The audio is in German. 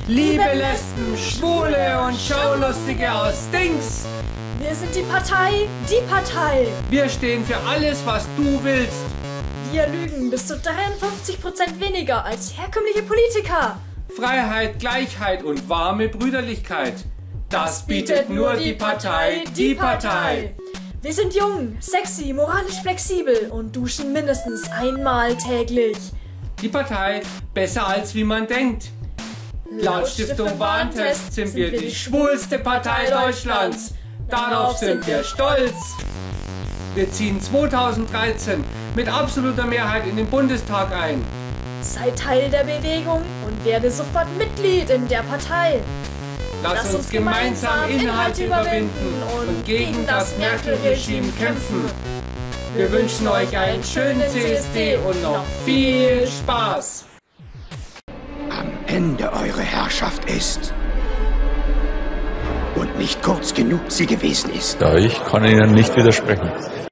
Liebe Lesben, Schwule und Schaulustige aus Dings. Wir sind die Partei, die Partei. Wir stehen für alles, was du willst. Wir lügen bis zu 53% weniger als herkömmliche Politiker. Freiheit, Gleichheit und warme Brüderlichkeit. Das bietet nur die Partei, die Partei. Wir sind jung, sexy, moralisch flexibel und duschen mindestens einmal täglich. Die Partei, besser als wie man denkt. Laut Stiftung Warentest sind wir die schwulste Partei Deutschlands. Darauf sind wir stolz. Wir ziehen 2013 mit absoluter Mehrheit in den Bundestag ein. Sei Teil der Bewegung und werde sofort Mitglied in der Partei. Lass uns gemeinsam Inhalte überwinden und gegen das Merkel-Regime kämpfen. Wir wünschen euch einen schönen CSD und noch viel Spaß. Am Ende eure Herrschaft ist und nicht kurz genug sie gewesen ist. Ja, ich kann Ihnen nicht widersprechen.